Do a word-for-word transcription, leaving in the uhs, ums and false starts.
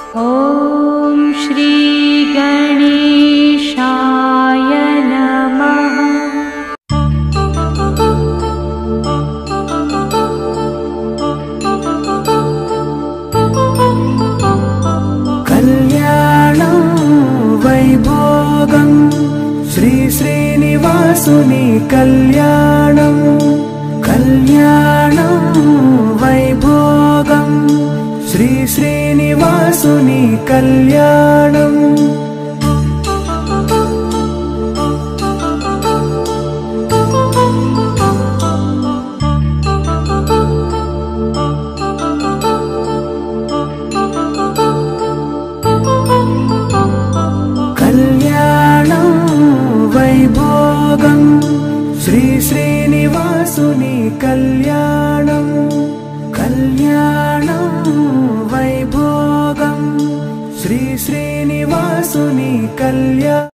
ॐ श्री गणेशाय नमः। कल्याणं वैभोगं श्री श्रीनिवासुनि कल्याणं कल्याणं वैभोगं श्री श्रीनिवासुनि कल्याणं कल्याणं वैभोगं श्री श्रीनिवासुनि कल्याणं कल्याणं वैभोगं श्री श्रीनिवासुनि कल्याणं।